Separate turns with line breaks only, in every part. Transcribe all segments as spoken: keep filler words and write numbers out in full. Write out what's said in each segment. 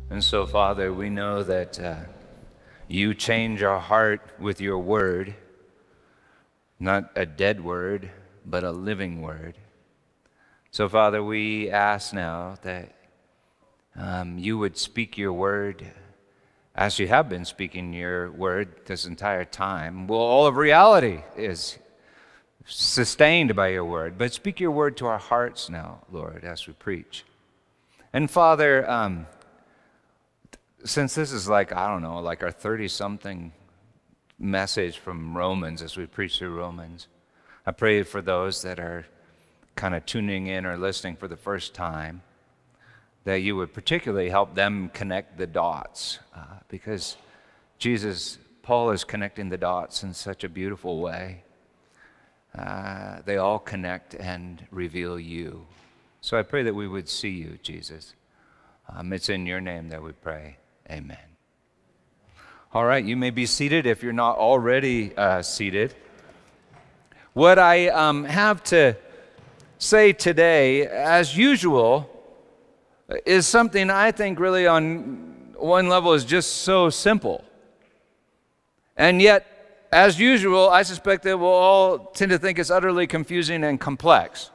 And so, Father, we know that uh, you change our heart with your word, not a dead word, but a living word. So, Father, we ask now that um, you would speak your word as you have been speaking your word this entire time. Well, all of reality is sustained by your word, but speak your word to our hearts now, Lord, as we preach. And Father, um, since this is like, I don't know, like our thirty-something message from Romans as we preach through Romans, I pray for those that are kind of tuning in or listening for the first time, that you would particularly help them connect the dots, uh, because Jesus, Paul is connecting the dots in such a beautiful way. Uh, they all connect and reveal you. So I pray that we would see you, Jesus. Um, it's in your name that we pray. Amen. All right, you may be seated if you're not already uh, seated. What I um, have to say today, as usual, is something I think really on one level is just so simple. And yet, as usual, I suspect that we'll all tend to think it's utterly confusing and complex.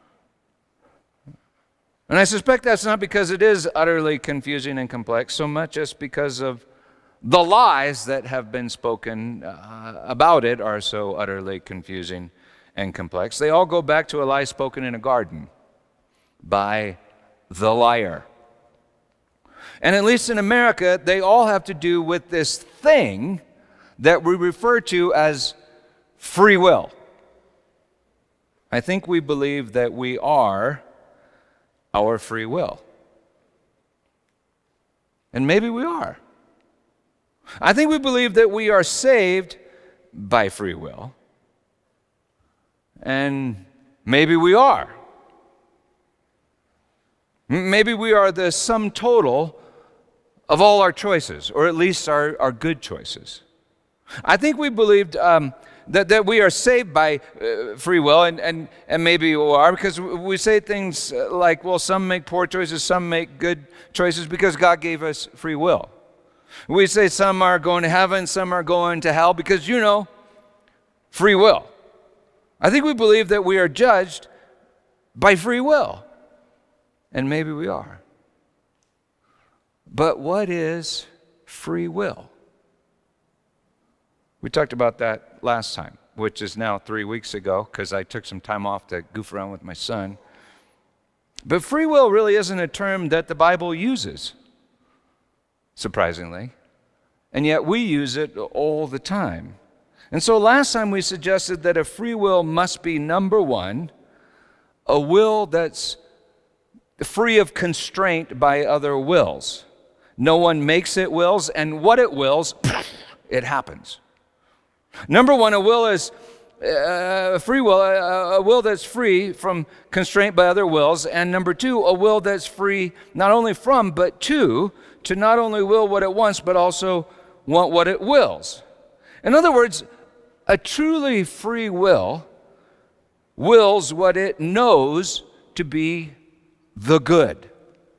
And I suspect that's not because it is utterly confusing and complex, so much as because of the lies that have been spoken uh, about it are so utterly confusing and complex. They all go back to a lie spoken in a garden by the liar. And at least in America, they all have to do with this thing that we refer to as free will. I think we believe that we are our free will. And maybe we are. I think we believe that we are saved by free will. And maybe we are. Maybe we are the sum total of all our choices, or at least our, our good choices. I think we believed um, that, that we are saved by uh, free will, and, and, and maybe we are, because we say things like, well, some make poor choices, some make good choices because God gave us free will. We say some are going to heaven, some are going to hell because, you know, free will. I think we believe that we are judged by free will, and maybe we are. But what is free will? We talked about that last time, which is now three weeks ago, because I took some time off to goof around with my son. But free will really isn't a term that the Bible uses, surprisingly. And yet we use it all the time. And so last time we suggested that a free will must be, number one, a will that's free of constraint by other wills. No one makes it wills, and what it wills, it happens. Number one, a will is uh, free will, a, a will that's free from constraint by other wills. And number two, a will that's free not only from, but to, to not only will what it wants, but also want what it wills. In other words, a truly free will wills what it knows to be the good.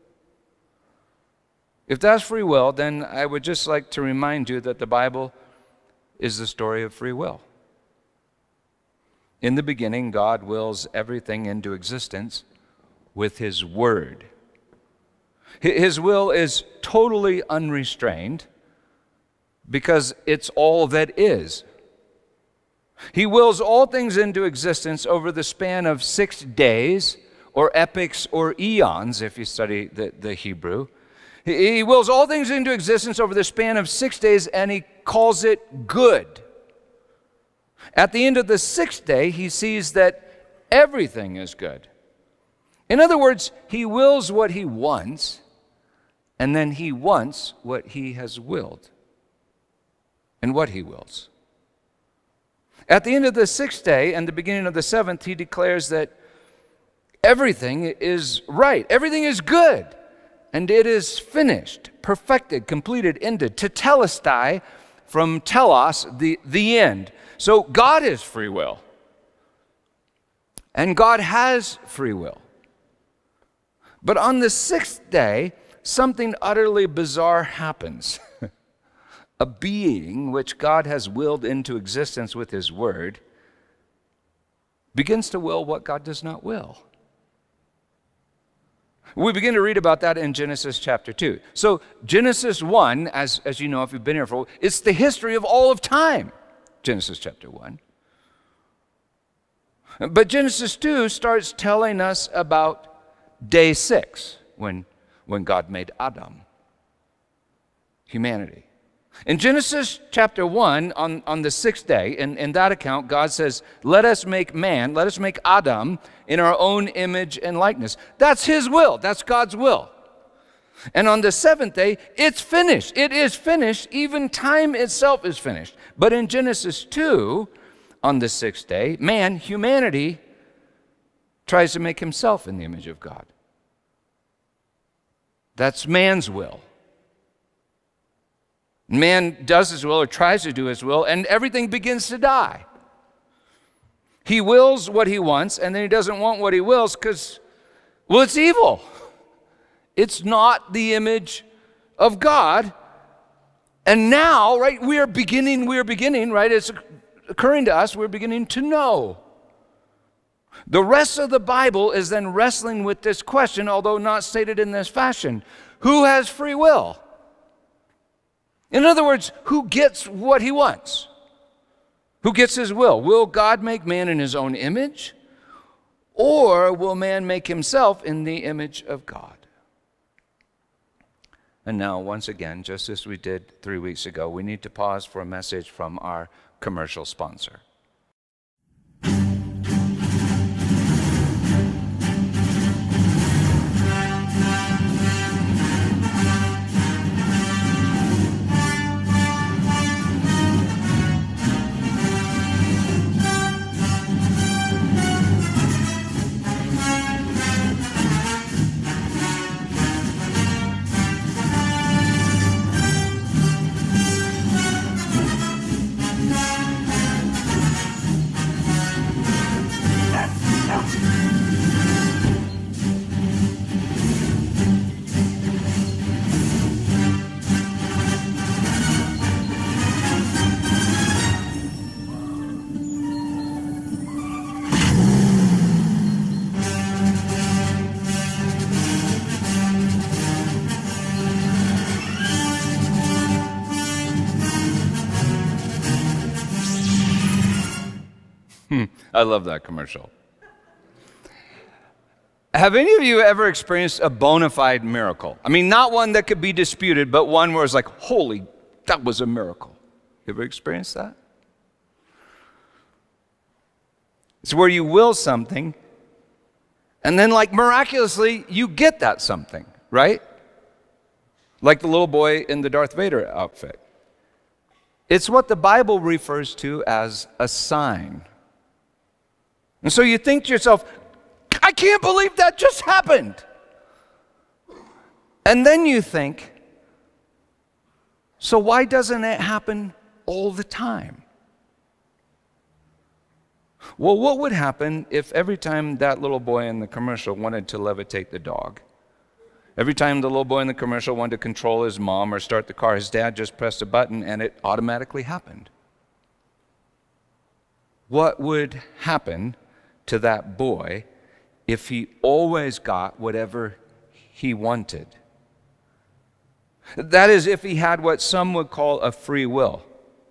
If that's free will, then I would just like to remind you that the Bible is the story of free will. In the beginning, God wills everything into existence with His Word. His will is totally unrestrained because it's all that is. He wills all things into existence over the span of six days, or epochs, or eons, if you study the, the Hebrew. He, he wills all things into existence over the span of six days, and He calls it good. At the end of the sixth day, He sees that everything is good. In other words, He wills what He wants, and then He wants what He has willed, and what He wills. At the end of the sixth day and the beginning of the seventh, He declares that everything is right, everything is good, and it is finished, perfected, completed, ended. Tetelestai, from telos, the, the end. So God is free will. And God has free will. But on the sixth day, something utterly bizarre happens. A being which God has willed into existence with his word begins to will what God does not will. We begin to read about that in Genesis chapter two. So Genesis one, as, as you know, if you've been here for a while, it's the history of all of time, Genesis chapter one. But Genesis two starts telling us about day six, when, when God made Adam, humanity. In Genesis chapter one, on, on the sixth day, in, in that account, God says, let us make man, let us make Adam in our own image and likeness. That's his will. That's God's will. And on the seventh day, it's finished. It is finished. Even time itself is finished. But in Genesis two, on the sixth day, man, humanity, tries to make himself in the image of God. That's man's will. Man does his will or tries to do his will, and everything begins to die. He wills what he wants, and then he doesn't want what he wills because, well, it's evil. It's not the image of God. And now, right, we are beginning, we are beginning, right, it's occurring to us, we're beginning to know. The rest of the Bible is then wrestling with this question, although not stated in this fashion. Who has free will? In other words, who gets what he wants? Who gets his will? Will God make man in his own image? Or will man make himself in the image of God? And now, once again, just as we did three weeks ago, we need to pause for a message from our commercial sponsor. I love that commercial. Have any of you ever experienced a bona fide miracle? I mean, not one that could be disputed, but one where it's like, holy, that was a miracle. You ever experienced that? It's where you will something, and then like miraculously, you get that something, right? Like the little boy in the Darth Vader outfit. It's what the Bible refers to as a sign. And so you think to yourself, I can't believe that just happened. And then you think, so why doesn't it happen all the time? Well, what would happen if every time that little boy in the commercial wanted to levitate the dog, every time the little boy in the commercial wanted to control his mom or start the car, his dad just pressed a button and it automatically happened? What would happen to that boy if he always got whatever he wanted? That is, if he had what some would call a free will.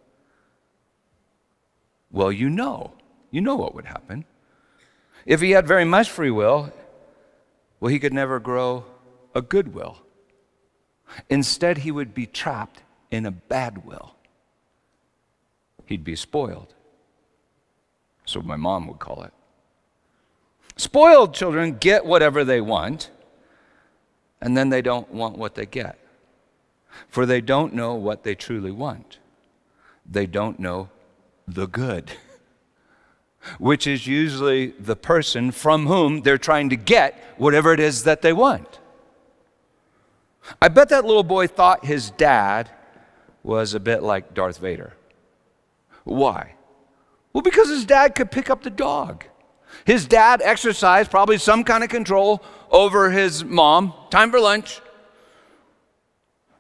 Well, you know, you know what would happen. If he had very much free will, well, he could never grow a good will. Instead, he would be trapped in a bad will. He'd be spoiled. So my mom would call it. Spoiled children get whatever they want, and then they don't want what they get. For they don't know what they truly want. They don't know the good, which is usually the person from whom they're trying to get whatever it is that they want. I bet that little boy thought his dad was a bit like Darth Vader. Why? Well, because his dad could pick up the dog. His dad exercised probably some kind of control over his mom. Time for lunch.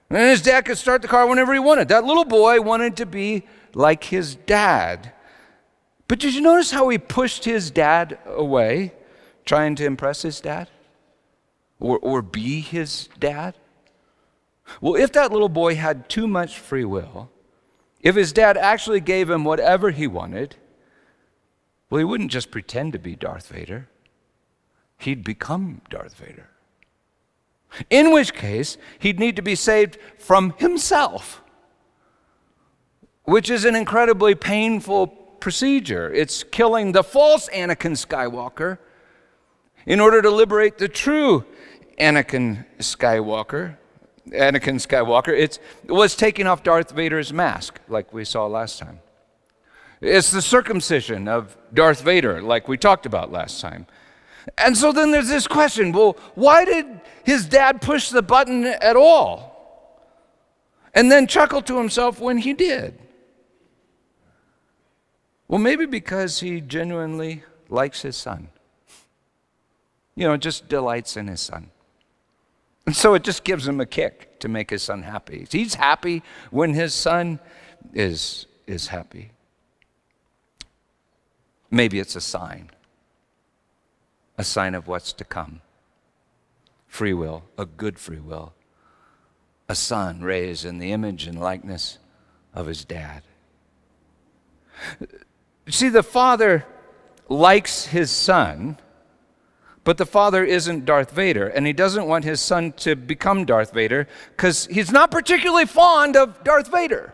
And his dad could start the car whenever he wanted. That little boy wanted to be like his dad. But did you notice how he pushed his dad away, trying to impress his dad? Or, or be his dad? Well, if that little boy had too much free will, if his dad actually gave him whatever he wanted, well, he wouldn't just pretend to be Darth Vader. He'd become Darth Vader. In which case, he'd need to be saved from himself, which is an incredibly painful procedure. It's killing the false Anakin Skywalker in order to liberate the true Anakin Skywalker. Anakin Skywalker, it's, it was taking off Darth Vader's mask, like we saw last time. It's the circumcision of Darth Vader, like we talked about last time. And so then there's this question, well, why did his dad push the button at all? And then chuckle to himself when he did? Well, maybe because he genuinely likes his son. You know, just delights in his son. And so it just gives him a kick to make his son happy. He's happy when his son is, is happy. Maybe it's a sign. A sign of what's to come. Free will, a good free will. A son raised in the image and likeness of his dad. See, the father likes his son, but the father isn't Darth Vader, and he doesn't want his son to become Darth Vader because he's not particularly fond of Darth Vader.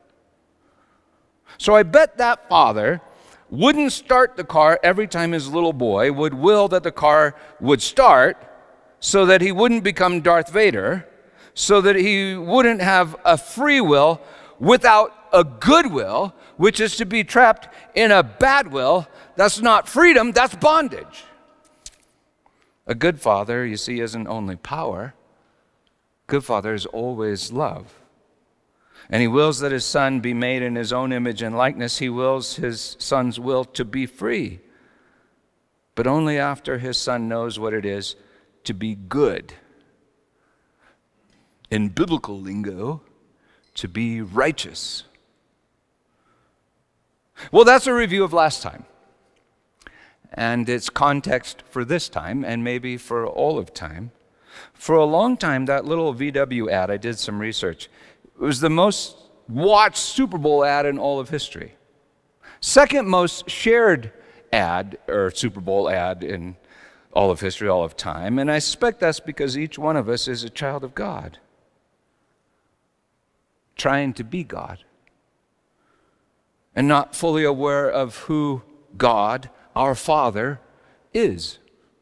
So I bet that father wouldn't start the car every time his little boy would will that the car would start so that he wouldn't become Darth Vader, so that he wouldn't have a free will without a good will, which is to be trapped in a bad will. That's not freedom, that's bondage. A good father, you see, isn't only power. Good father is always love. And he wills that his son be made in his own image and likeness. He wills his son's will to be free, but only after his son knows what it is to be good. In biblical lingo, to be righteous. Well, that's a review of last time. And it's context for this time, and maybe for all of time. For a long time, that little V W ad, I did some research, it was the most watched Super Bowl ad in all of history. Second most shared ad, or Super Bowl ad in all of history, all of time. And I suspect that's because each one of us is a child of God, trying to be God, and not fully aware of who God, our Father, is.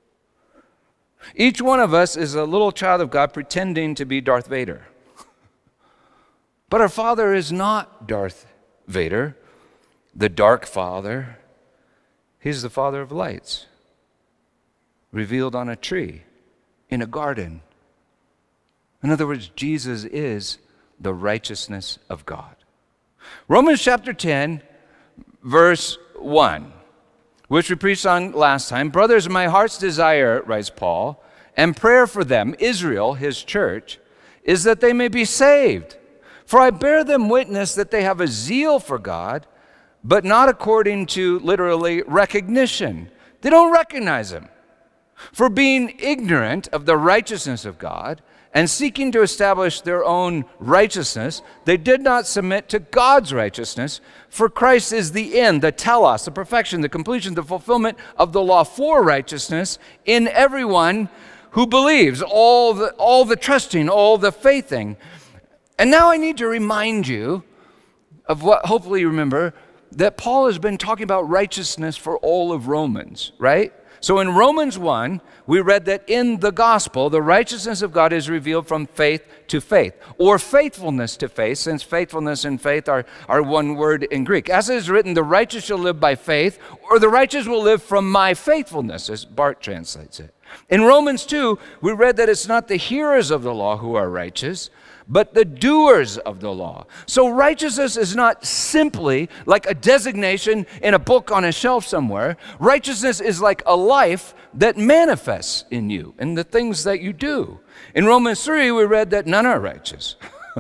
Each one of us is a little child of God pretending to be Darth Vader. But our Father is not Darth Vader, the dark Father. He's the Father of lights, revealed on a tree, in a garden. In other words, Jesus is the righteousness of God. Romans chapter ten, verse one, which we preached on last time. Brothers, my heart's desire, writes Paul, and prayer for them, Israel, his church, is that they may be saved. For I bear them witness that they have a zeal for God, but not according to, literally, recognition. They don't recognize him. For being ignorant of the righteousness of God and seeking to establish their own righteousness, they did not submit to God's righteousness. For Christ is the end, the telos, the perfection, the completion, the fulfillment of the law for righteousness in everyone who believes, all the, all the trusting, all the faithing. And now I need to remind you of what, hopefully you remember, that Paul has been talking about righteousness for all of Romans, right? So in Romans one, we read that in the gospel, the righteousness of God is revealed from faith to faith, or faithfulness to faith, since faithfulness and faith are, are one word in Greek. As it is written, the righteous shall live by faith, or the righteous will live from my faithfulness, as Bart translates it. In Romans two, we read that it's not the hearers of the law who are righteous, but the doers of the law. So righteousness is not simply like a designation in a book on a shelf somewhere. Righteousness is like a life that manifests in you, in the things that you do. In Romans three, we read that none are righteous.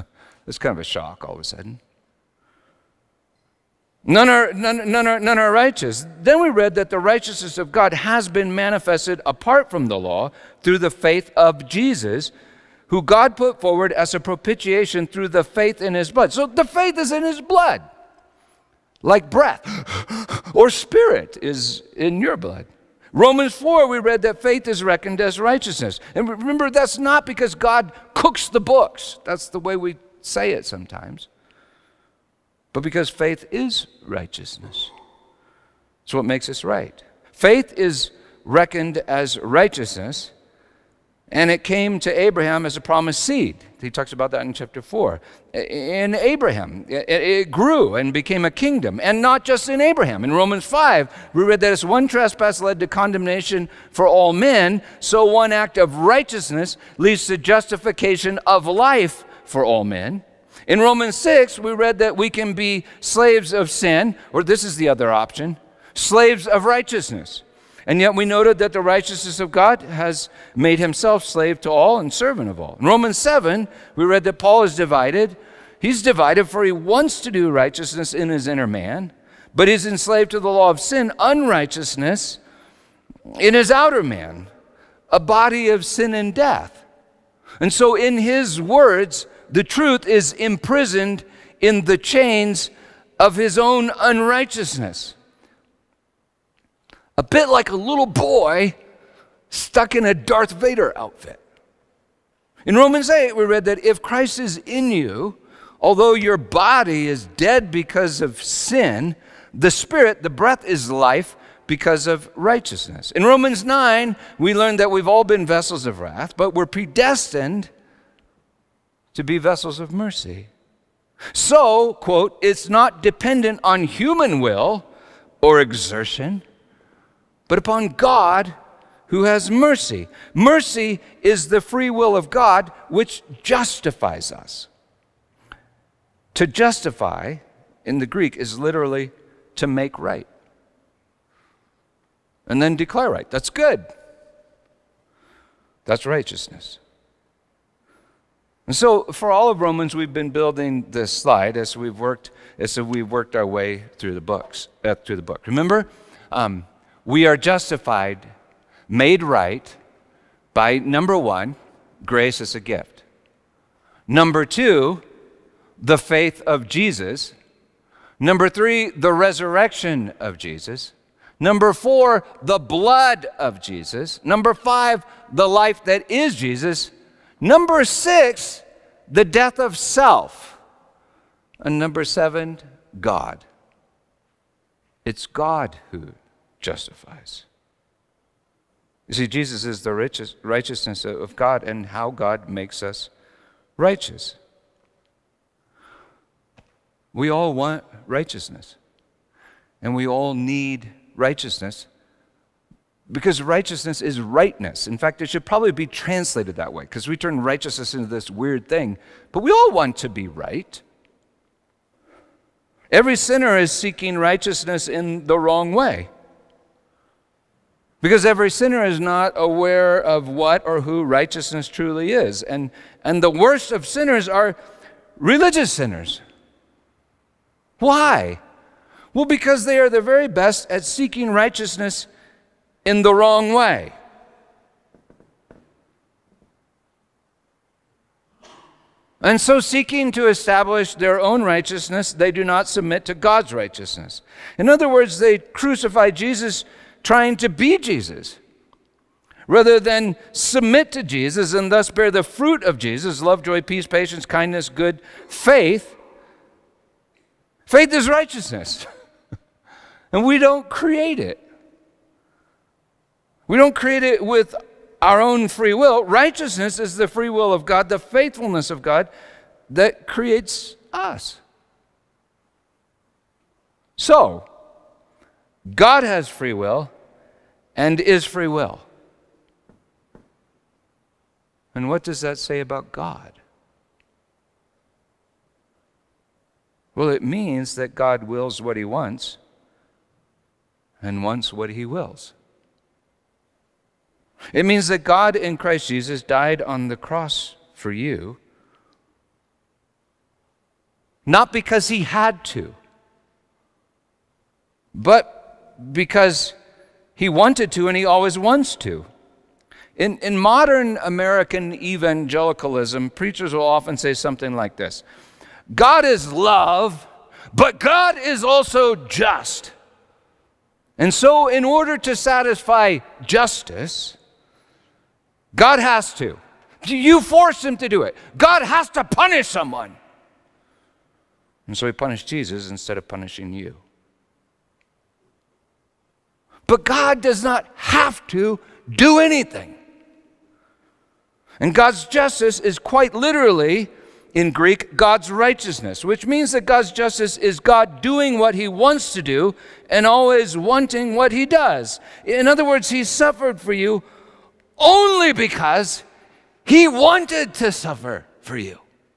It's kind of a shock all of a sudden. None are, none, none, are, none are righteous. Then we read that the righteousness of God has been manifested apart from the law through the faith of Jesus, who God put forward as a propitiation through the faith in his blood. So the faith is in his blood, like breath or spirit is in your blood. Romans four, we read that faith is reckoned as righteousness. And remember, that's not because God cooks the books. That's the way we say it sometimes. But because faith is righteousness. It's what makes us right. Faith is reckoned as righteousness, and it came to Abraham as a promised seed. He talks about that in chapter four. In Abraham, it, it grew and became a kingdom, and not just in Abraham. In Romans five, we read that as one trespass led to condemnation for all men, so one act of righteousness leads to justification of life for all men. In Romans six, we read that we can be slaves of sin, or this is the other option, slaves of righteousness. And yet we noted that the righteousness of God has made himself slave to all and servant of all. In Romans seven, we read that Paul is divided. He's divided for he wants to do righteousness in his inner man, but he's enslaved to the law of sin, unrighteousness, in his outer man, a body of sin and death. And so in his words, the truth is imprisoned in the chains of his own unrighteousness. A bit like a little boy stuck in a Darth Vader outfit. In Romans eight, we read that if Christ is in you, although your body is dead because of sin, the spirit, the breath is life because of righteousness. In Romans nine, we learned that we've all been vessels of wrath, but we're predestined to be vessels of mercy. So, quote, it's not dependent on human will or exertion, but upon God who has mercy. Mercy is the free will of God which justifies us. To justify in the Greek is literally to make right. And then declare right. That's good. That's righteousness. And so for all of Romans, we've been building this slide as we've worked as we've worked our way through the books, uh, through the book. Remember, um, we are justified, made right by, number one, grace as a gift. Number two, the faith of Jesus. Number three, the resurrection of Jesus. Number four, the blood of Jesus. Number five, the life that is Jesus. Number six, the death of self. And number seven, God. It's God who justifies. You see, Jesus is the richest, righteousness of God and how God makes us righteous. We all want righteousness, and we all need righteousness because righteousness is rightness. In fact, it should probably be translated that way because we turn righteousness into this weird thing, but we all want to be right. Every sinner is seeking righteousness in the wrong way. Because every sinner is not aware of what or who righteousness truly is. And, and the worst of sinners are religious sinners. Why? Well, because they are the very best at seeking righteousness in the wrong way. And so seeking to establish their own righteousness, they do not submit to God's righteousness. In other words, they crucify Jesus trying to be Jesus, rather than submit to Jesus and thus bear the fruit of Jesus, love, joy, peace, patience, kindness, good, faith. Faith is righteousness, and we don't create it. We don't create it with our own free will. Righteousness is the free will of God, the faithfulness of God that creates us. So, God has free will and is free will. And what does that say about God? Well, it means that God wills what he wants and wants what he wills. It means that God in Christ Jesus died on the cross for you Not because he had to, but because he wanted to and he always wants to. In, in modern American evangelicalism, preachers will often say something like this: God is love, but God is also just. And so in order to satisfy justice, God has to. You force him to do it. God has to punish someone. And so he punished Jesus instead of punishing you. But God does not have to do anything. And God's justice is quite literally, in Greek, God's righteousness, which means that God's justice is God doing what he wants to do and always wanting what he does. In other words, he suffered for you only because he wanted to suffer for you.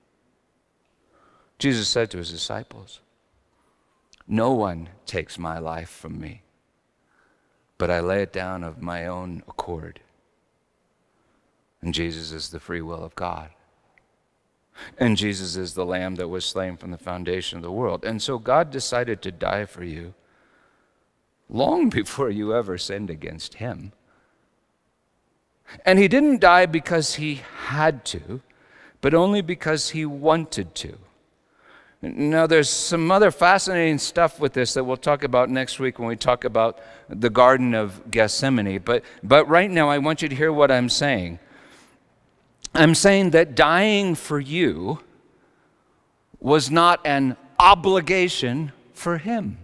Jesus said to his disciples, "No one takes my life from me, but I lay it down of my own accord." And Jesus is the free will of God. And Jesus is the Lamb that was slain from the foundation of the world. And so God decided to die for you long before you ever sinned against him. And he didn't die because he had to, but only because he wanted to. Now, there's some other fascinating stuff with this that we'll talk about next week when we talk about the Garden of Gethsemane. But, but right now, I want you to hear what I'm saying. I'm saying that dying for you was not an obligation for him.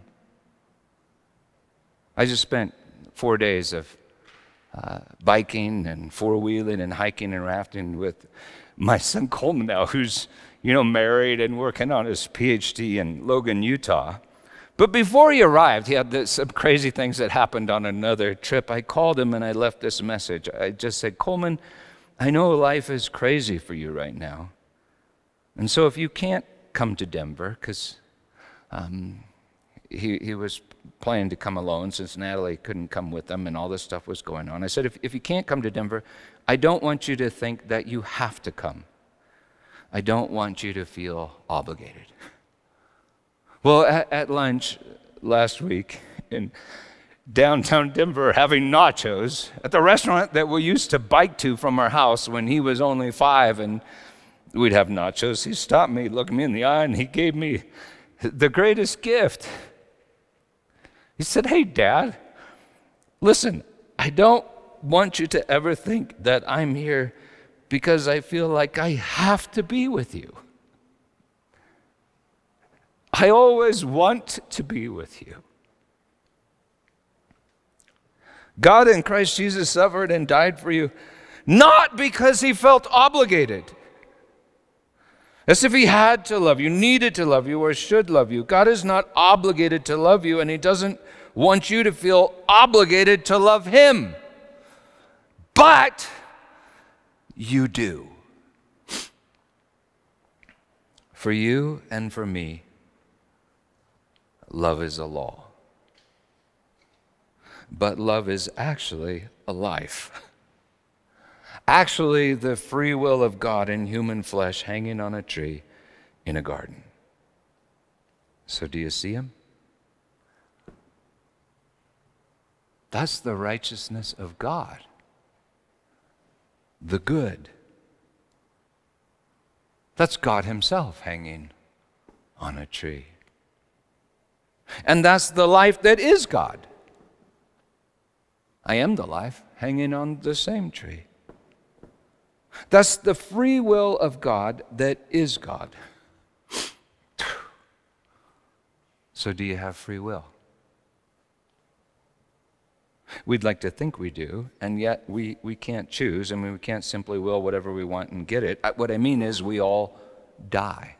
I just spent four days of uh, biking and four-wheeling and hiking and rafting with my son Coleman now, who's, you know, married and working on his P H D in Logan, Utah. But before he arrived, he had this, some crazy things that happened on another trip. I called him and I left this message. I just said, "Coleman, I know life is crazy for you right now. And so if you can't come to Denver," because um, he, he was planning to come alone since Natalie couldn't come with them and all this stuff was going on. I said, if, if you can't come to Denver, I don't want you to think that you have to come. I don't want you to feel obligated. Well, at, at lunch last week in downtown Denver, having nachos at the restaurant that we used to bike to from our house when he was only five, and we'd have nachos, he stopped me, looked me in the eye, and he gave me the greatest gift. He said, "Hey, Dad, listen, I don't want you to ever think that I'm here because I feel like I have to be with you. I always want to be with you." God in Christ Jesus suffered and died for you, not because he felt obligated, as if he had to love you, needed to love you, or should love you. God is not obligated to love you, and he doesn't want you to feel obligated to love him. But you do. For you and for me, love is a law. But love is actually a life. Actually, the free will of God in human flesh hanging on a tree in a garden. So do you see him? That's the righteousness of God. The good. That's God himself hanging on a tree. And that's the life that is God. I am the life hanging on the same tree. That's the free will of God that is God. So do you have free will? We'd like to think we do, and yet we, we can't choose. I mean, we can't simply will whatever we want and get it. What I mean is we all die.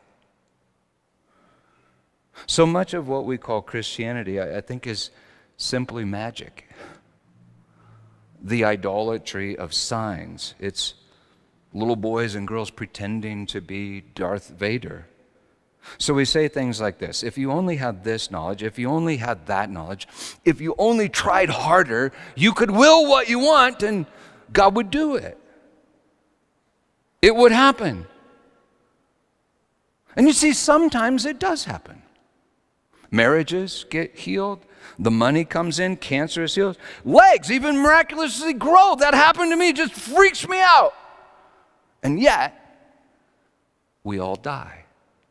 So much of what we call Christianity, I, I think, is simply magic. The idolatry of signs. It's little boys and girls pretending to be Darth Vader. So we say things like this: if you only had this knowledge, if you only had that knowledge, if you only tried harder, you could will what you want and God would do it. It would happen. And you see, sometimes it does happen. Marriages get healed. The money comes in. Cancer is healed. Legs even miraculously grow. That happened to me. It just freaks me out. And yet, we all die.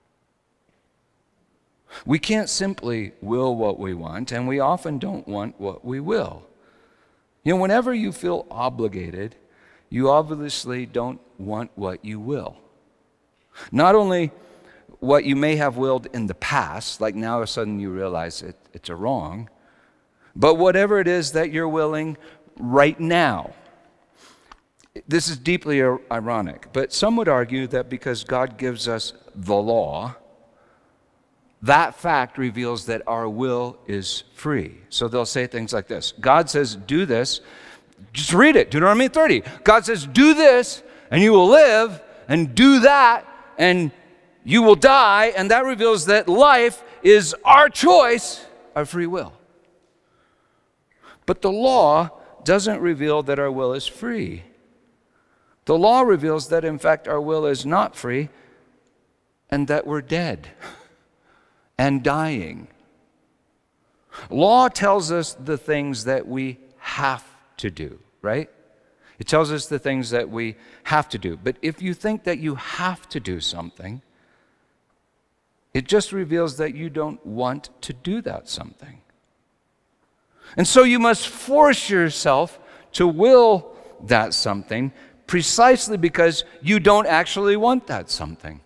We can't simply will what we want, and we often don't want what we will. You know, whenever you feel obligated, you obviously don't want what you will. Not only what you may have willed in the past, like now all of a sudden you realize it, it's a wrong, but whatever it is that you're willing right now. This is deeply ironic, but some would argue that because God gives us the law, that fact reveals that our will is free. So they'll say things like this. God says, do this. Just read it, Deuteronomy thirty. God says, do this, and you will live, and do that, and you will die, and that reveals that life is our choice, our free will. But the law doesn't reveal that our will is free. The law reveals that, in fact, our will is not free, and that we're dead and dying. Law tells us the things that we have to do, right? It tells us the things that we have to do. But if you think that you have to do something, it just reveals that you don't want to do that something. And so you must force yourself to will that something precisely because you don't actually want that something.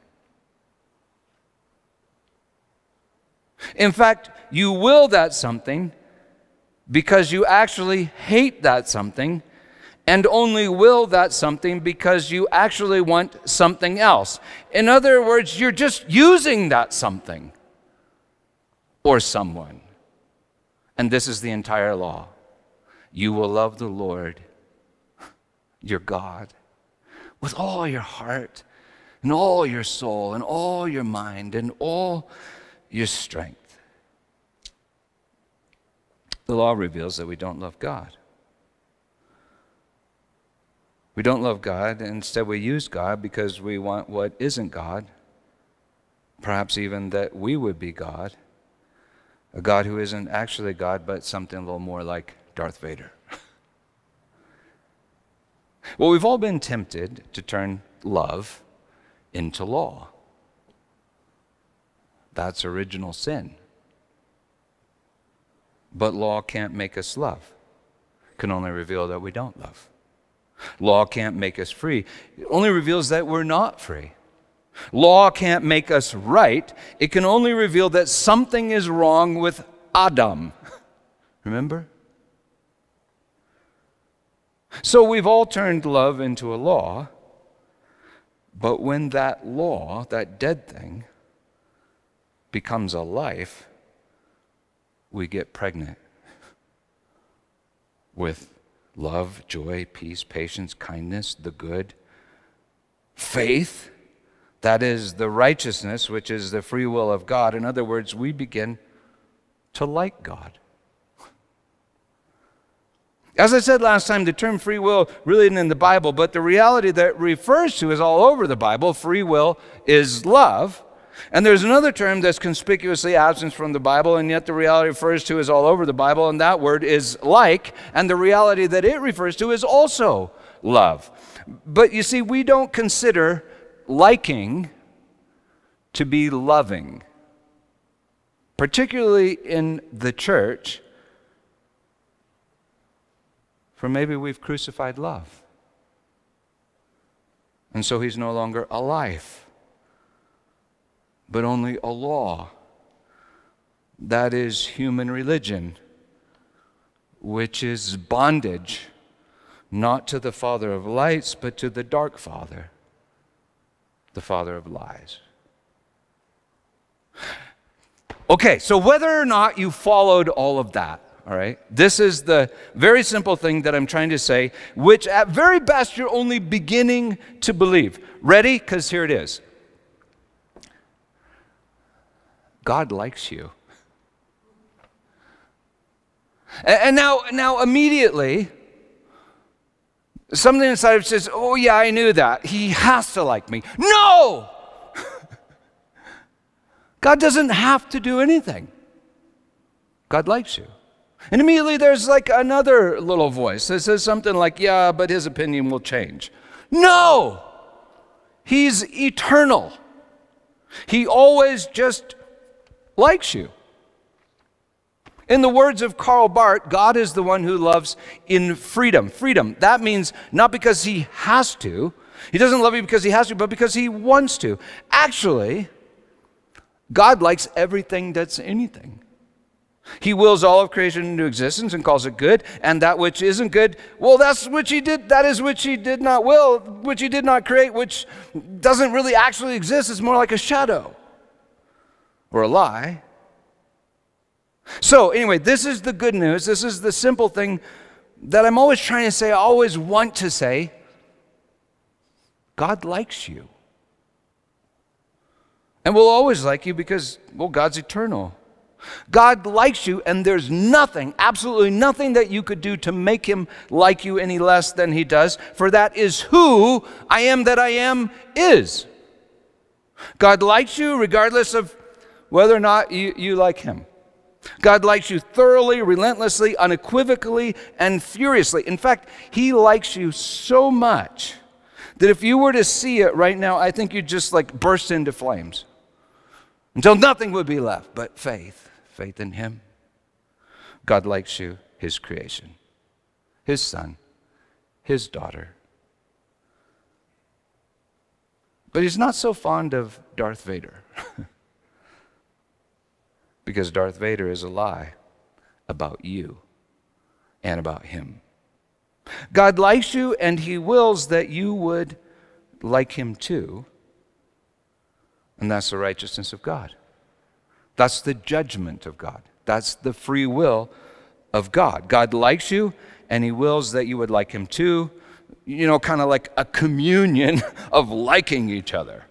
In fact, you will that something because you actually hate that something, and only will that something because you actually want something else. In other words, you're just using that something or someone. And this is the entire law. You will love the Lord, your God, with all your heart and all your soul and all your mind and all your strength. The law reveals that we don't love God. We don't love God, and instead we use God because we want what isn't God, perhaps even that we would be God, a God who isn't actually God, but something a little more like Darth Vader. Well, we've all been tempted to turn love into law. That's original sin. But law can't make us love. It can only reveal that we don't love. Law can't make us free. It only reveals that we're not free. Law can't make us right. It can only reveal that something is wrong with Adam. Remember? So we've all turned love into a law, but when that law, that dead thing, becomes a life, we get pregnant with love, joy, peace, patience, kindness, the good, faith, that is the righteousness, which is the free will of God. In other words, we begin to like God. As I said last time, the term free will really isn't in the Bible, but the reality that it refers to is all over the Bible. Free will is love. And there's another term that's conspicuously absent from the Bible, and yet the reality it refers to is all over the Bible, and that word is like, and the reality that it refers to is also love. But you see, we don't consider liking to be loving, particularly in the church, for maybe we've crucified love. And so he's no longer a life, but only a law. That is human religion, which is bondage, not to the Father of lights, but to the dark father, the father of lies. Okay, so whether or not you followed all of that, all right, this is the very simple thing that I'm trying to say, which at very best you're only beginning to believe. Ready? Because here it is. God likes you. And now, now immediately, something inside says, oh yeah, I knew that. He has to like me. No! God doesn't have to do anything. God likes you. And immediately there's like another little voice that says something like, yeah, but his opinion will change. No! He's eternal. He always just likes you. In the words of Karl Barth, God is the one who loves in freedom. Freedom, that means not because he has to. He doesn't love you because he has to, but because he wants to. Actually, God likes everything that's anything. He wills all of creation into existence and calls it good, and that which isn't good, well, that's which he did, that is which he did not will, which he did not create, which doesn't really actually exist. It's more like a shadow or a lie. So anyway, this is the good news. This is the simple thing that I'm always trying to say, I always want to say. God likes you. And will always like you because, well, God's eternal. God likes you, and there's nothing, absolutely nothing that you could do to make him like you any less than he does, for that is who I am that I am is. God likes you regardless of whether or not you, you like him. God likes you thoroughly, relentlessly, unequivocally, and furiously. In fact, he likes you so much that if you were to see it right now, I think you'd just like burst into flames until nothing would be left but faith. Faith in him. God likes you, his creation, his son, his daughter. But he's not so fond of Darth Vader. Because Darth Vader is a lie about you and about him. God likes you, and he wills that you would like him too. And that's the righteousness of God. That's the judgment of God. That's the free will of God. God likes you, and he wills that you would like him too. You know, kind of like a communion of liking each other.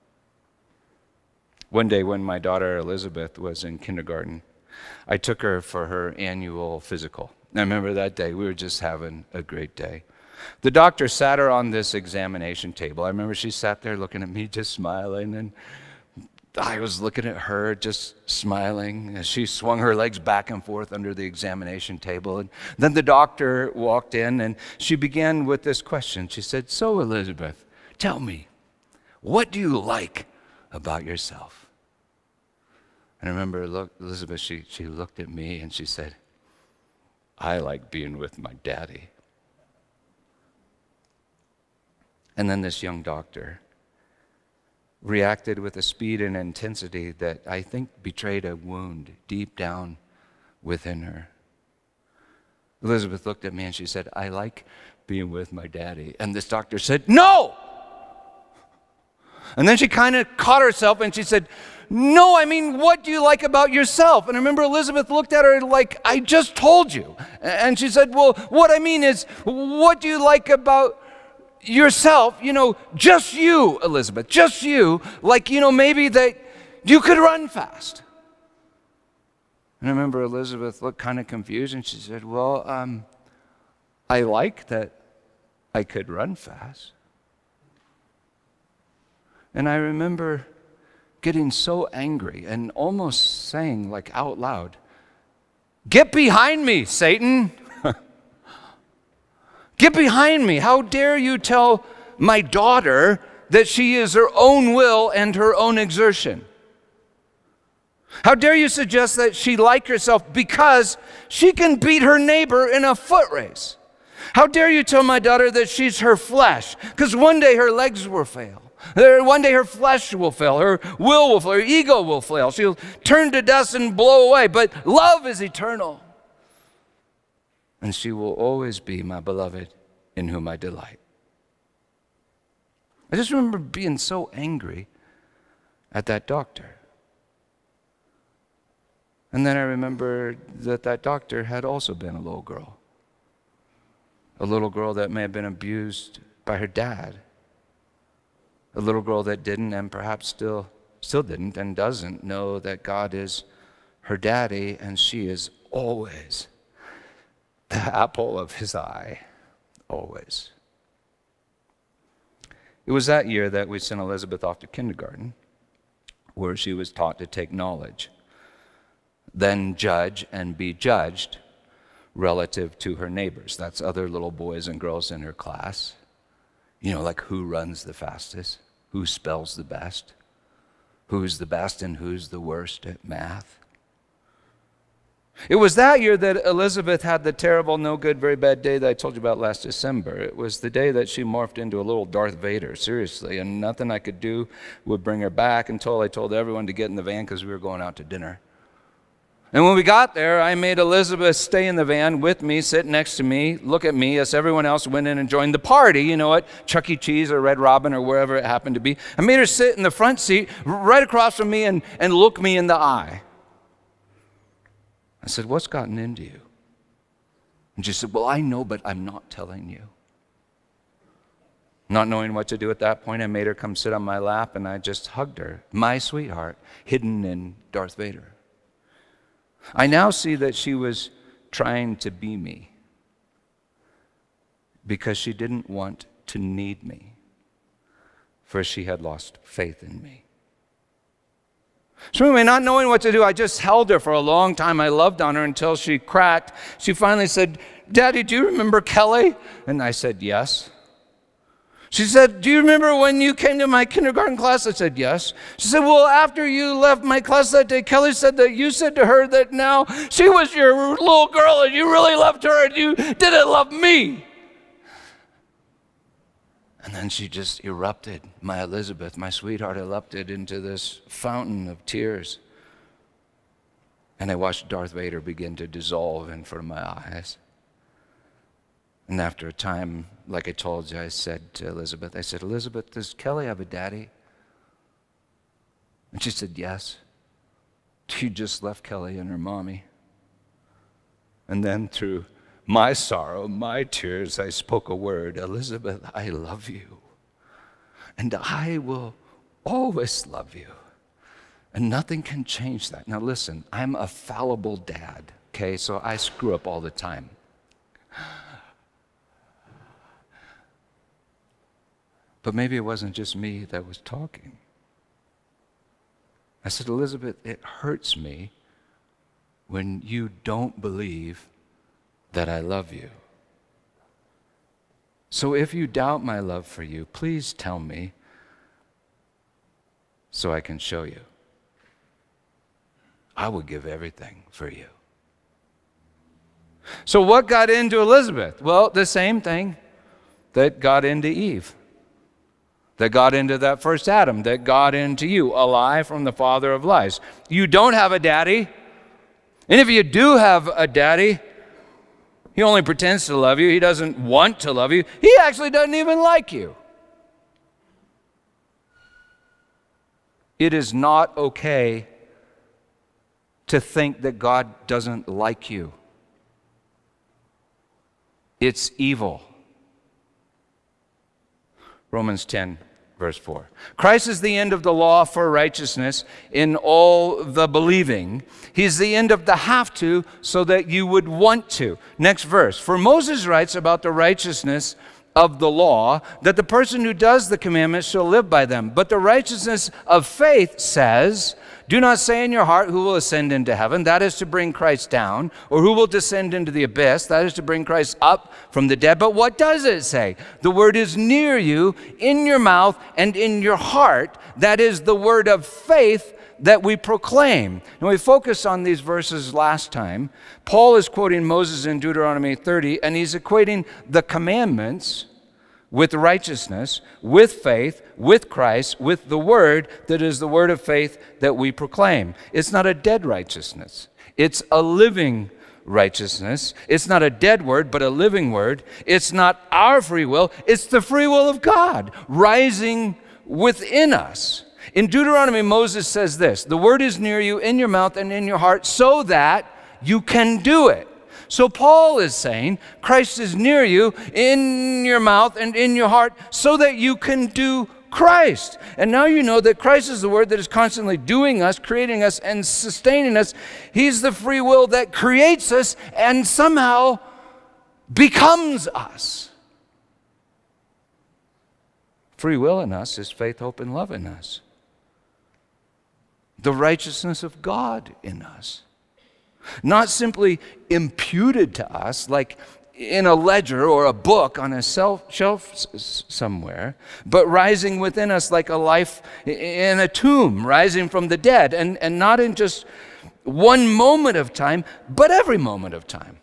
One day when my daughter Elizabeth was in kindergarten, I took her for her annual physical. I remember that day. We were just having a great day. The doctor sat her on this examination table. I remember she sat there looking at me, just smiling, and I was looking at her, just smiling as she swung her legs back and forth under the examination table. And then the doctor walked in, and she began with this question. She said, "So, Elizabeth, tell me, what do you like about yourself?" And I remember look, Elizabeth, she, she looked at me and she said, "I like being with my daddy." And then this young doctor reacted with a speed and intensity that I think betrayed a wound deep down within her. Elizabeth looked at me and she said, "I like being with my daddy." And this doctor said, "No!" And then she kind of caught herself and she said, "No, I mean, what do you like about yourself?" And I remember Elizabeth looked at her like, "I just told you." And she said, "Well, what I mean is, what do you like about yourself, you know, just you, Elizabeth, just you, like, you know, maybe that you could run fast." And I remember Elizabeth looked kind of confused and she said, "Well, um, I like that I could run fast." And I remember getting so angry and almost saying like out loud, "Get behind me, Satan." Get behind me. How dare you tell my daughter that she is her own will and her own exertion? How dare you suggest that she like herself because she can beat her neighbor in a foot race? How dare you tell my daughter that she's her flesh because one day her legs will fail. One day her flesh will fail, her will will fail, her ego will fail. She'll turn to dust and blow away, but love is eternal. And she will always be my beloved in whom I delight. I just remember being so angry at that doctor. And then I remember that that doctor had also been a little girl. A little girl that may have been abused by her dad. A little girl that didn't and perhaps still, still didn't and doesn't know that God is her daddy and she is always the apple of his eye, always. It was that year that we sent Elizabeth off to kindergarten. where she was taught to take knowledge, then judge and be judged relative to her neighbors. That's other little boys and girls in her class. You know, like who runs the fastest, who spells the best, who's the best and who's the worst at math. It was that year that Elizabeth had the terrible, no good, very bad day that I told you about last December. It was the day that she morphed into a little Darth Vader, seriously, and nothing I could do would bring her back until I told everyone to get in the van because we were going out to dinner. And when we got there, I made Elizabeth stay in the van with me, sit next to me, look at me as everyone else went in and joined the party, you know, at Chuck E. Cheese or Red Robin or wherever it happened to be. I made her sit in the front seat right across from me and, and look me in the eye. I said, what's gotten into you? And she said, well, I know, but I'm not telling you. Not knowing what to do at that point, I made her come sit on my lap and I just hugged her, my sweetheart, hidden in Darth Vader. I now see that she was trying to be me because she didn't want to need me, for she had lost faith in me. So anyway, not knowing what to do, I just held her for a long time. I loved on her until she cracked. She finally said, Daddy, do you remember Kelly? And I said, yes. She said, do you remember when you came to my kindergarten class? I said, yes. She said, well, after you left my class that day, Kelly said that you said to her that now she was your little girl and you really loved her and you didn't love me. And then she just erupted, my Elizabeth, my sweetheart, erupted into this fountain of tears. And I watched Darth Vader begin to dissolve in front of my eyes. And after a time, like I told you, I said to Elizabeth, I said, Elizabeth, does Kelly have a daddy? And she said, yes. She just left Kelly and her mommy. And then through my sorrow, my tears, I spoke a word, Elizabeth, I love you. And I will always love you. And nothing can change that. Now listen, I'm a fallible dad, okay? So I screw up all the time. But maybe it wasn't just me that was talking. I said, Elizabeth, it hurts me when you don't believe that I love you. So if you doubt my love for you, please tell me so I can show you. I would give everything for you. So what got into Elizabeth? Well, the same thing that got into Eve, that got into that first Adam, that got into you, a lie from the father of lies. You don't have a daddy, and if you do have a daddy, he only pretends to love you. He doesn't want to love you. He actually doesn't even like you. It is not okay to think that God doesn't like you. It's evil. Romans ten, verse four. Christ is the end of the law for righteousness in all the believing. He's the end of the have to so that you would want to. Next verse. For Moses writes about the righteousness of the law, that the person who does the commandments shall live by them. But the righteousness of faith says, do not say in your heart, who will ascend into heaven? That is to bring Christ down. Or who will descend into the abyss? That is to bring Christ up from the dead. But what does it say? The word is near you, in your mouth and in your heart. That is the word of faith that we proclaim. And we focused on these verses last time. Paul is quoting Moses in Deuteronomy thirty, and he's equating the commandments with righteousness, with faith, with Christ, with the word that is the word of faith that we proclaim. It's not a dead righteousness. It's a living righteousness. It's not a dead word, but a living word. It's not our free will. It's the free will of God rising within us. In Deuteronomy, Moses says this, the word is near you, in your mouth and in your heart, so that you can do it. So Paul is saying, Christ is near you, in your mouth and in your heart, so that you can do Christ. And now you know that Christ is the word that is constantly doing us, creating us, and sustaining us. He's the free will that creates us and somehow becomes us. Free will in us is faith, hope, and love in us. the righteousness of God in us. Not simply imputed to us like in a ledger or a book on a self, shelf s- somewhere, but rising within us like a life in a tomb, rising from the dead, and, and not in just one moment of time, but every moment of time.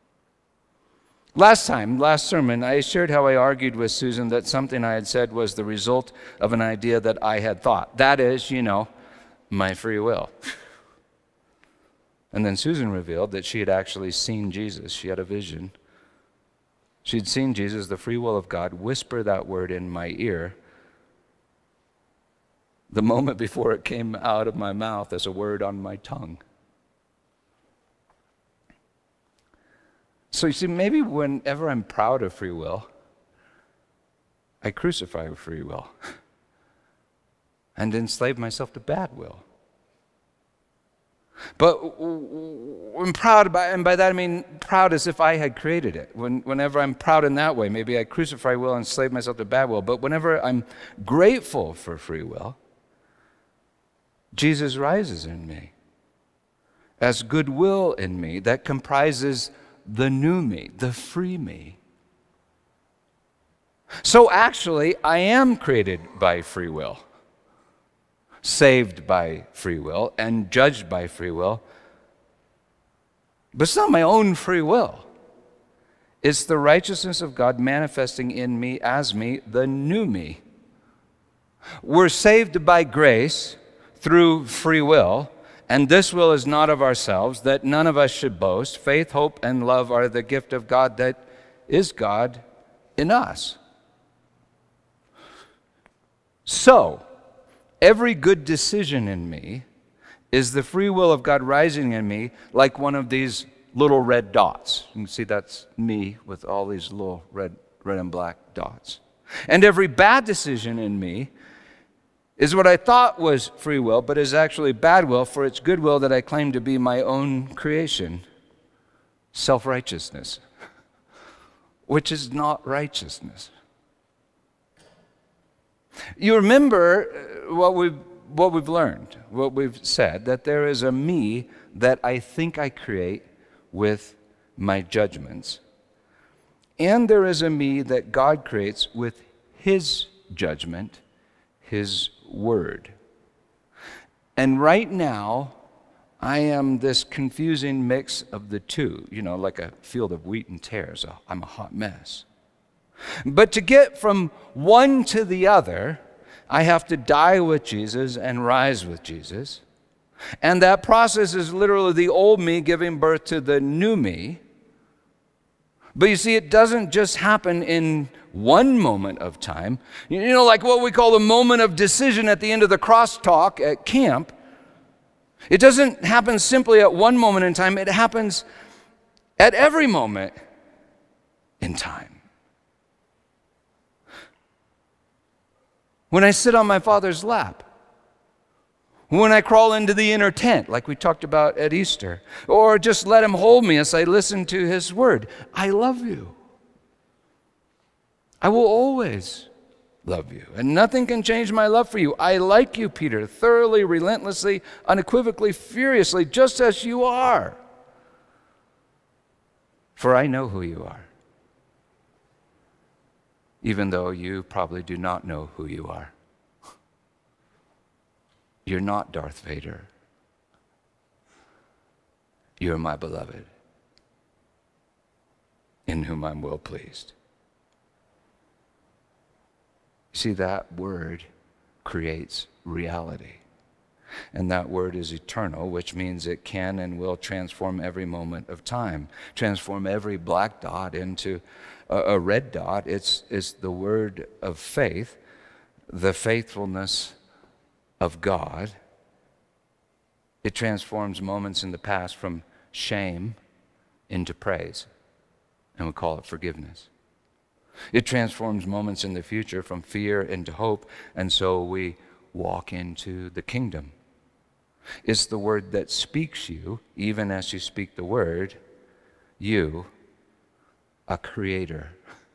Last time, last sermon, I shared how I argued with Susan that something I had said was the result of an idea that I had thought. That is, you know, my free will. And then Susan revealed that she had actually seen Jesus. She had a vision. She'd seen Jesus, the free will of God, whisper that word in my ear the moment before it came out of my mouth as a word on my tongue. So you see, maybe whenever I'm proud of free will, I crucify free will and enslave myself to bad will. But I'm proud, by, and by that I mean proud as if I had created it. When, whenever I'm proud in that way, maybe I crucify will and enslave myself to bad will. But whenever I'm grateful for free will, Jesus rises in me as goodwill in me that comprises the new me, the free me. So actually, I am created by free will, saved by free will, and judged by free will. But it's not my own free will. It's the righteousness of God manifesting in me as me, the new me. We're saved by grace through free will, and this will is not of ourselves, that none of us should boast. Faith, hope, and love are the gift of God that is God in us. So, every good decision in me is the free will of God rising in me like one of these little red dots. You can see that's me with all these little red, red and black dots. And every bad decision in me is what I thought was free will, but is actually bad will, for it's good will that I claim to be my own creation, self-righteousness, which is not righteousness. You remember what we've, what we've learned, what we've said, that there is a me that I think I create with my judgments, and there is a me that God creates with His judgment, His word. And right now, I am this confusing mix of the two, you know, like a field of wheat and tares. I'm a hot mess. But to get from one to the other, I have to die with Jesus and rise with Jesus. And that process is literally the old me giving birth to the new me. But you see, it doesn't just happen in one moment of time. You know, like what we call the moment of decision at the end of the crosstalk at camp. It doesn't happen simply at one moment in time. It happens at every moment in time. When I sit on my Father's lap, when I crawl into the inner tent, like we talked about at Easter, or just let Him hold me as I listen to His word, I love you. I will always love you, and nothing can change my love for you. I like you, Peter, thoroughly, relentlessly, unequivocally, furiously, just as you are. For I know who you are, even though you probably do not know who you are. You're not Darth Vader. You're my beloved, in whom I'm well pleased. See, that word creates reality. And that word is eternal, which means it can and will transform every moment of time, transform every black dot into a, a red dot. It's, it's the word of faith, the faithfulness of God. It transforms moments in the past from shame into praise, and we call it forgiveness. It transforms moments in the future from fear into hope, and so we walk into the kingdom. It's the word that speaks you, even as you speak the word, you, a creator,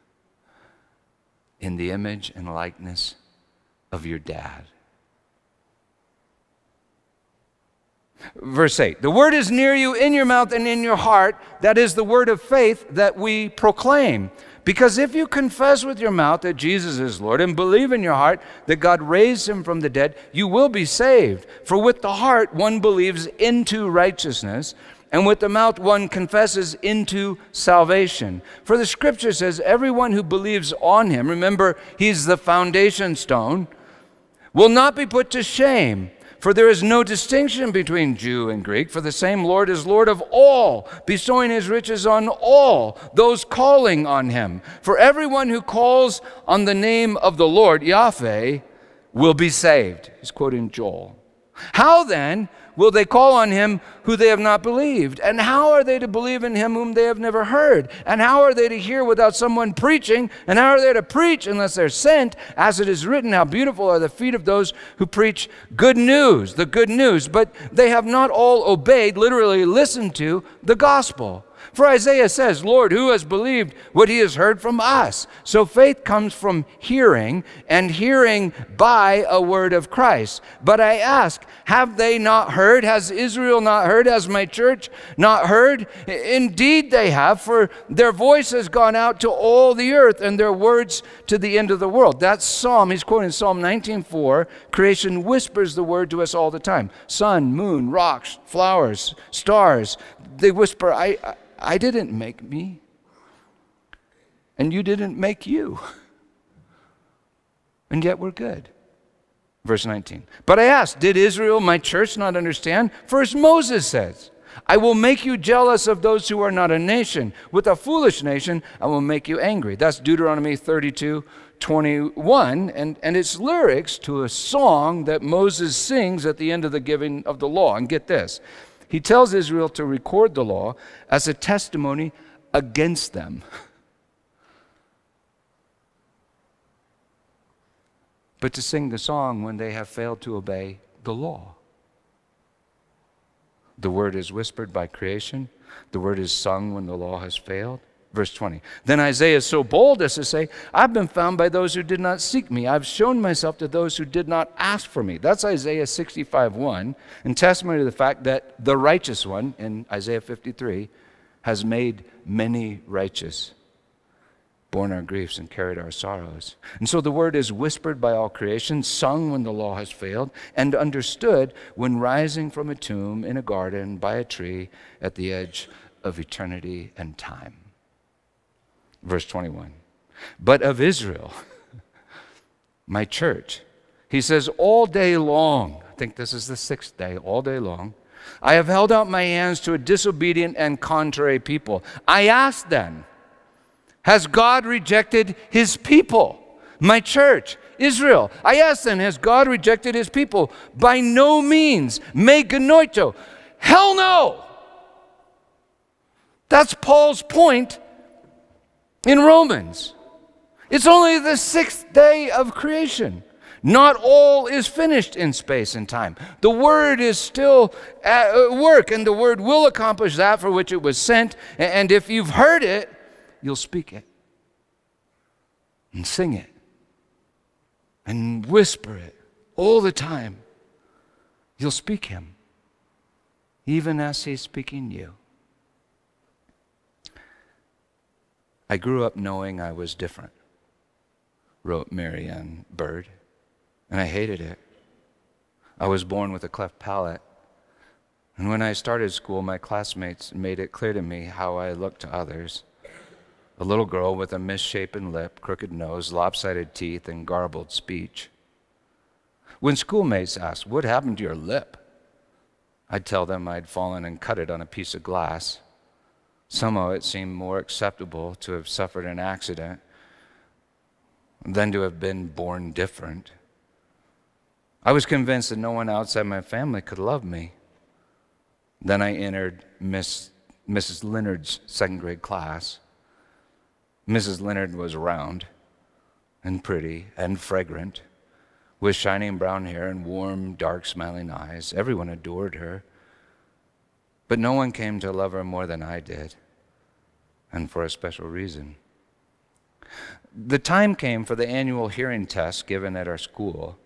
in the image and likeness of your dad. Verse eight, the word is near you, in your mouth and in your heart. That is the word of faith that we proclaim. Because if you confess with your mouth that Jesus is Lord and believe in your heart that God raised him from the dead, you will be saved. For with the heart one believes into righteousness, and with the mouth one confesses into salvation. For the scripture says, everyone who believes on him, remember, he's the foundation stone, will not be put to shame. For there is no distinction between Jew and Greek, for the same Lord is Lord of all, bestowing his riches on all, those calling on him. For everyone who calls on the name of the Lord, Yahweh, will be saved. He's quoting Joel. How then will they call on him who they have not believed? And how are they to believe in him whom they have never heard? And how are they to hear without someone preaching? And how are they to preach unless they're sent? As it is written, how beautiful are the feet of those who preach good news, the good news. But they have not all obeyed, literally listened to, the gospel. For Isaiah says, Lord, who has believed what he has heard from us? So faith comes from hearing, and hearing by a word of Christ. But I ask, have they not heard? Has Israel not heard? Has my church not heard? Indeed they have, for their voice has gone out to all the earth, and their words to the end of the world. That's Psalm, he's quoting Psalm nineteen four. Creation whispers the word to us all the time. Sun, moon, rocks, flowers, stars, they whisper, I... I I didn't make me, and you didn't make you, and yet we're good. Verse nineteen, but I asked, did Israel, my church, not understand? First Moses says, I will make you jealous of those who are not a nation. With a foolish nation, I will make you angry. That's Deuteronomy thirty-two twenty-one, and, and it's lyrics to a song that Moses sings at the end of the giving of the law. And get this. He tells Israel to record the law as a testimony against them. But to sing the song when they have failed to obey the law. The word is whispered by creation. The word is sung when the law has failed. Verse twenty, then Isaiah is so bold as to say, I've been found by those who did not seek me. I've shown myself to those who did not ask for me. That's Isaiah sixty-five one, and testimony to the fact that the righteous one, in Isaiah fifty-three, has made many righteous, borne our griefs and carried our sorrows. And so the word is whispered by all creation, sung when the law has failed, and understood when rising from a tomb in a garden by a tree at the edge of eternity and time. Verse twenty-one, but of Israel, my church, he says, all day long, I think this is the sixth day, all day long, I have held out my hands to a disobedient and contrary people. I ask then, has God rejected his people, my church, Israel? I ask then, has God rejected his people? By no means, me genoito. Hell no! That's Paul's point in Romans. It's only the sixth day of creation. Not all is finished in space and time. The word is still at work, and the word will accomplish that for which it was sent. And if you've heard it, you'll speak it and sing it and whisper it all the time. You'll speak him, even as he's speaking you. I grew up knowing I was different, wrote Marianne Bird, and I hated it. I was born with a cleft palate, and when I started school, my classmates made it clear to me how I looked to others. A little girl with a misshapen lip, crooked nose, lopsided teeth, and garbled speech. When schoolmates asked, what happened to your lip? I'd tell them I'd fallen and cut it on a piece of glass. Somehow it seemed more acceptable to have suffered an accident than to have been born different. I was convinced that no one outside my family could love me. Then I entered Miss, Missus Leonard's second grade class. Missus Leonard was round and pretty and fragrant, with shining brown hair and warm, dark, smiling eyes. Everyone adored her. But no one came to love her more than I did, and for a special reason. The time came for the annual hearing test given at our school.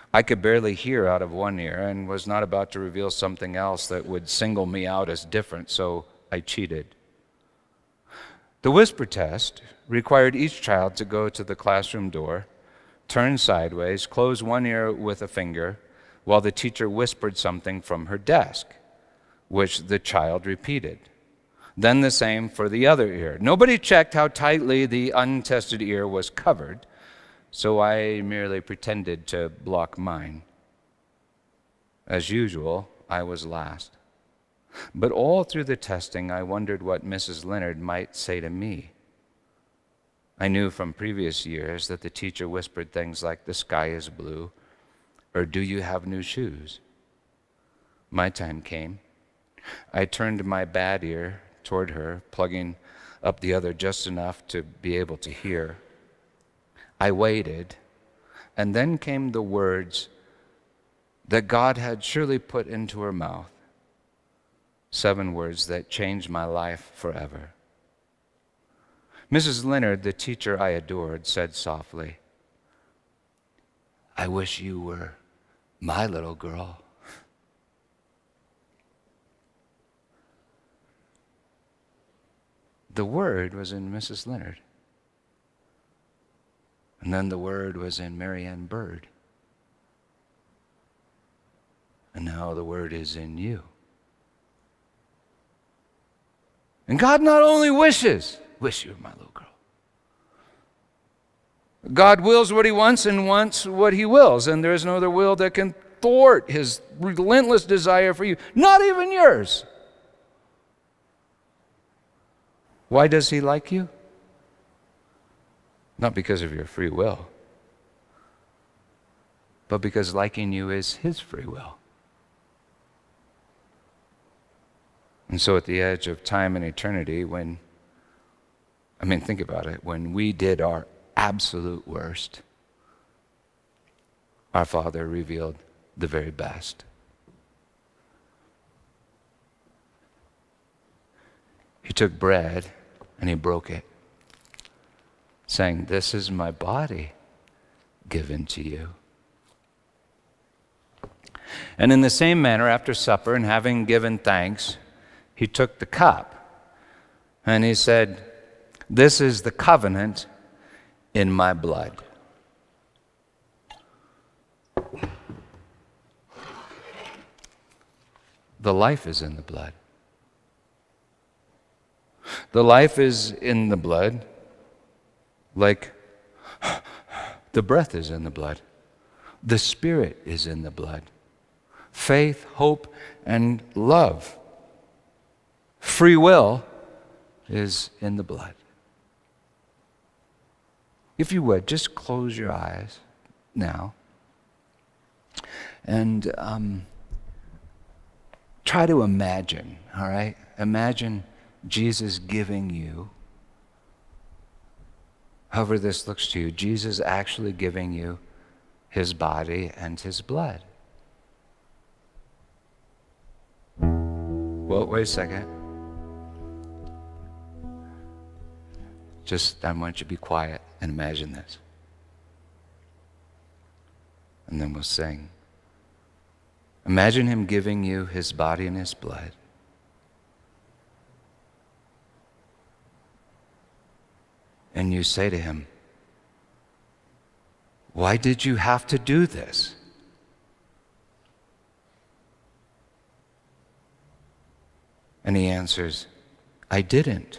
I could barely hear out of one ear and was not about to reveal something else that would single me out as different, so I cheated. The whisper test required each child to go to the classroom door, turn sideways, close one ear with a finger, while the teacher whispered something from her desk, which the child repeated. Then the same for the other ear. Nobody checked how tightly the untested ear was covered, so I merely pretended to block mine. As usual, I was last. But all through the testing, I wondered what Missus Leonard might say to me. I knew from previous years that the teacher whispered things like, "The sky is blue," or "Do you have new shoes?" My time came. I turned my bad ear toward her, plugging up the other just enough to be able to hear. I waited, and then came the words that God had surely put into her mouth, seven words that changed my life forever. Missus Leonard, the teacher I adored, said softly, "I wish you were my little girl." The word was in Missus Leonard. And then the word was in Marianne Bird. And now the word is in you. And God not only wishes, wish you were my little girl. God wills what he wants and wants what he wills. And there is no other will that can thwart his relentless desire for you, not even yours. Why does he like you? Not because of your free will, but because liking you is his free will. And so at the edge of time and eternity, when, I mean, think about it, when we did our absolute worst, our Father revealed the very best. He took bread and he broke it, saying, "This is my body given to you." And in the same manner, after supper and having given thanks, he took the cup and he said, "This is the covenant in my blood." The life is in the blood. The life is in the blood, like the breath is in the blood. The Spirit is in the blood. Faith, hope, and love. Free will is in the blood. If you would, just close your eyes now and um, try to imagine, all right? Imagine Jesus giving you, however this looks to you, Jesus actually giving you his body and his blood. Well, wait a second. Just, I want you to be quiet and imagine this. And then we'll sing. Imagine him giving you his body and his blood. And you say to him, "Why did you have to do this?" And he answers, "I didn't.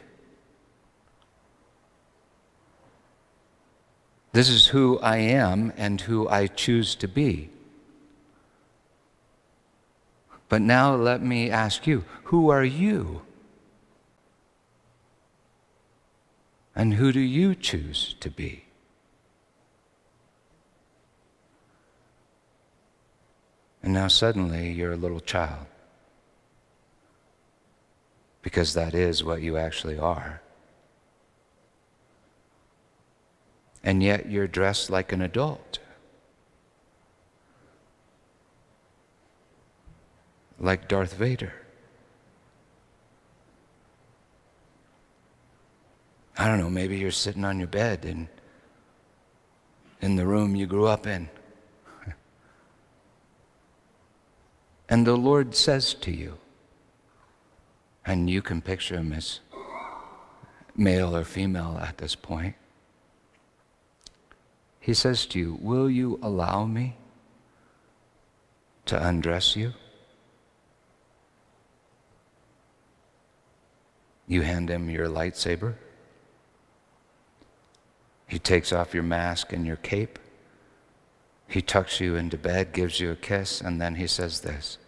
This is who I am and who I choose to be. But now let me ask you, who are you? And who do you choose to be?" And now suddenly you're a little child, because that is what you actually are. And yet you're dressed like an adult, like Darth Vader. I don't know, maybe you're sitting on your bed in, in the room you grew up in. And the Lord says to you, and you can picture him as male or female at this point. He says to you, will you allow me to undress you? You hand him your lightsaber. He takes off your mask and your cape. He tucks you into bed, gives you a kiss, and then he says this: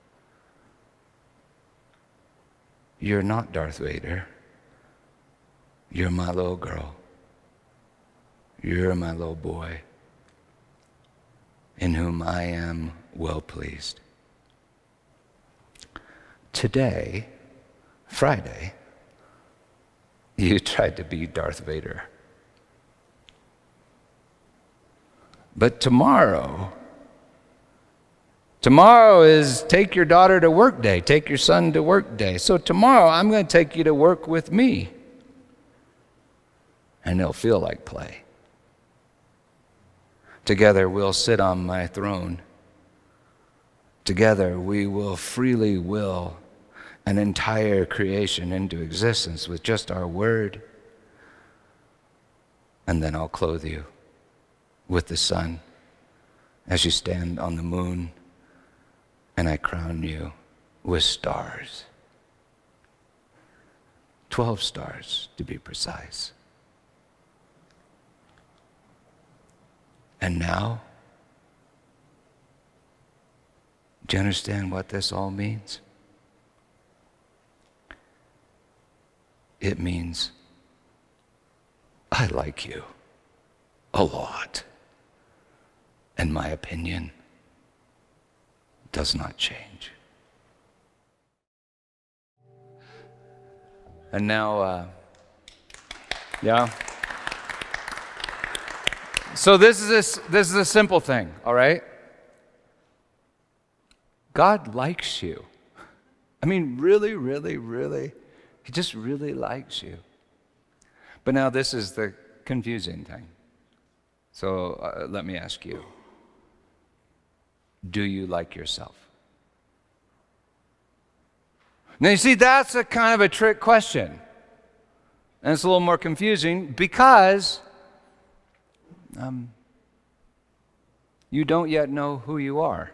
you're not Darth Vader. You're my little girl. You're my little boy, in whom I am well pleased. Today, Friday, you tried to be Darth Vader. But tomorrow, tomorrow is take your daughter to work day, take your son to work day. So tomorrow I'm going to take you to work with me. And it'll feel like play. Together we'll sit on my throne. Together we will freely will an entire creation into existence with just our word. And then I'll clothe you with the sun as you stand on the moon, and I crown you with stars. Twelve stars, to be precise. And now, do you understand what this all means? It means I like you a lot, and my opinion does not change. And now, uh, yeah. So this is a, this is a simple thing, all right? God likes you. I mean, really, really, really. He just really likes you. But now this is the confusing thing. So uh, let me ask you, do you like yourself? Now you see, that's a kind of a trick question. And it's a little more confusing because um, you don't yet know who you are.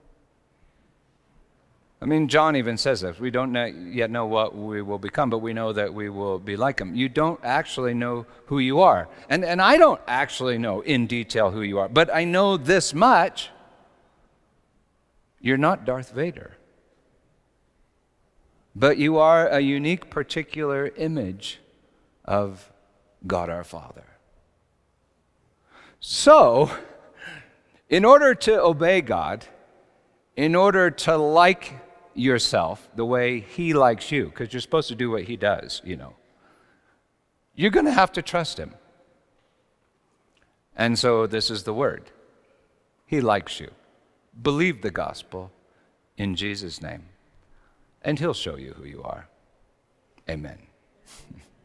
I mean, John even says this. We don't yet know what we will become, but we know that we will be like him. You don't actually know who you are. And, and I don't actually know in detail who you are, but I know this much. You're not Darth Vader. But you are a unique, particular image of God our Father. So, in order to obey God, in order to like yourself the way he likes you, because you're supposed to do what he does, you know, you're going to have to trust him. And so this is the word. He likes you. Believe the gospel in Jesus' name, and he'll show you who you are. Amen.